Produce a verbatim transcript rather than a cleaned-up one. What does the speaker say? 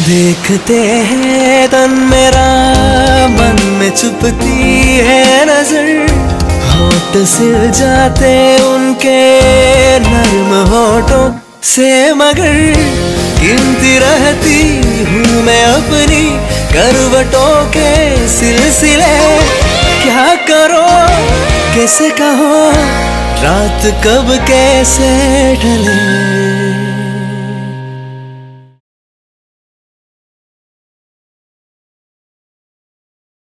देखते हैं तन मेरा, मन में चुपती है नजर, होठ सिल जाते उनके नर्म होठों से, मगर गिनती रहती हूँ मैं अपनी करवटों के सिलसिले। क्या करो कैसे कहो, रात कब कैसे ढले।